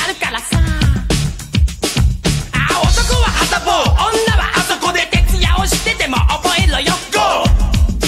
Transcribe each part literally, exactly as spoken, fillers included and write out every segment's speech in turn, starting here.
るからさ。あ、男は旗棒、女はあそこで徹夜をしてでも覚えろよ。ゴー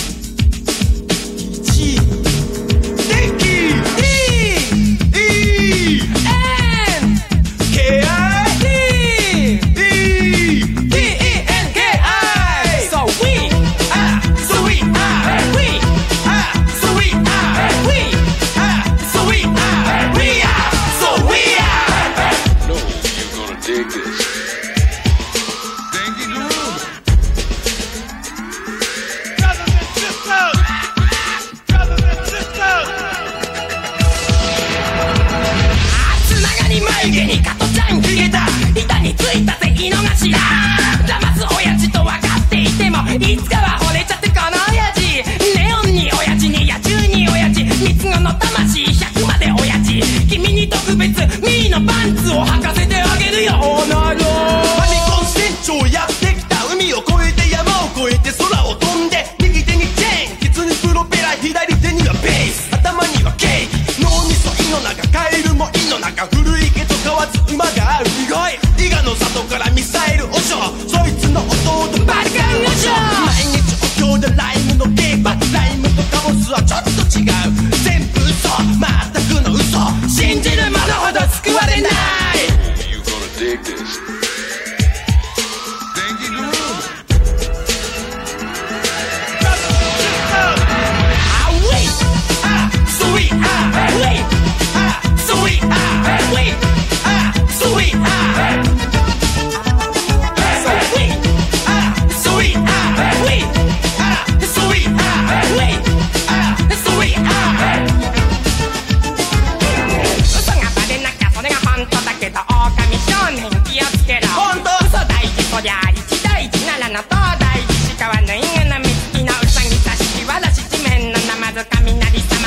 眉毛に加トちゃん消えた板についたぜ井の頭騙す親父と分かっていてもいつかは惚れちゃってこの親父ネオンに親父に野獣に親父三つ子の魂ひゃくまで親父君に特別ミーのパンツを履かせてあげるよオーナーよファミコン船長やってきた海を越えて山を越えて空を飛んで右手にチェーンケツにプロペラ左手にはベース頭にはケーキ脳みそ胃の中カエルも胃の中古いけど変わず馬がある意外伊賀の里からミサイルおしょそいつの弟バルカンおしょ毎日お経でライムのゲーバライムとカオスはちょっと違う全部嘘全くの嘘信じる者ほど救われないそりゃ一大事ならの東大寺しかはぬいぐるみ好きのうさぎ座敷わらし地面のナマズ雷さ